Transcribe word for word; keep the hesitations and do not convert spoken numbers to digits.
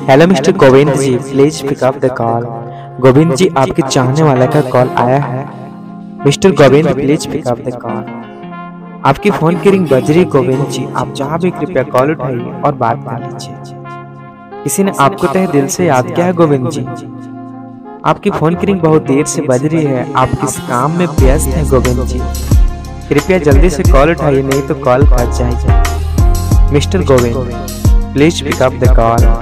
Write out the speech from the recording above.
Hello mister Govind ji, please pick up the call. Govind ji, आपके चाहने वाला का कॉल आया है। Mister Govind, please pick up the call. आपकी फोन की रिंग बज रही। गोविंद जी, आप जहाँ भी कृपया कॉल उठाइए और बात कर लीजिए। किसी ने आपको तहे दिल से याद किया है। गोविंद जी, आपकी फोन की रिंग बहुत देर से बज रही है। आप किस काम में व्यस्त हैं। गोविंद जी, कृपया जल्दी से कॉल उठाइए, नहीं तो कॉल कट जाएगी। Mister Govind, please pick up the call.